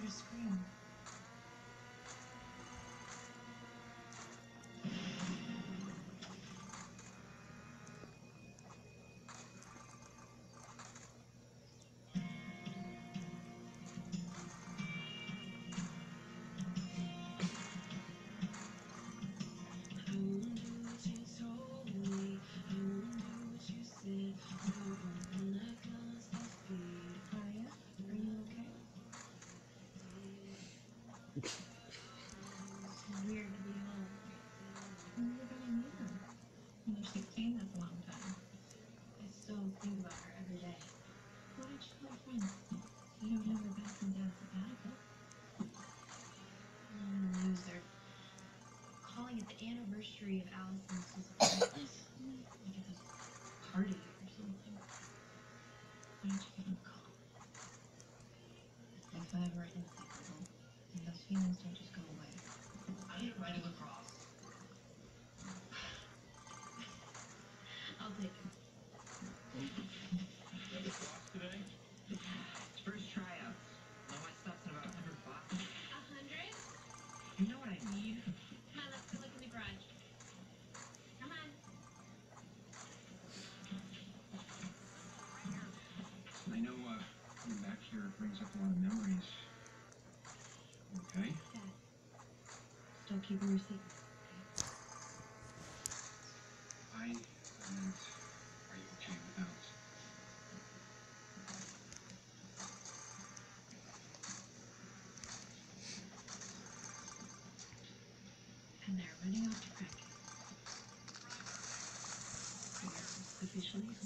to scream. Weird to be home. When you're gonna need her. When you're 16, that's a long time. I still think about her every day. Why did she call a friend? You don't have her back from Dad's sabbatical. News they're calling it the anniversary of Allison's disappearance. Like it's a party or something. Why don't you give him a call? If I ever inseparable, and those feelings don't just go away. I ain't ready to cross. I'll take it. You have a cross today? It's first tryouts. All my stuff's in about $100. 100? You know what I need? Come on, let's go look in the garage. Come on. I know, coming back here brings up a lot of memories. Okay? Dad, still keeping your secret. I meant, are you okay without? And they're running off to practice. Officially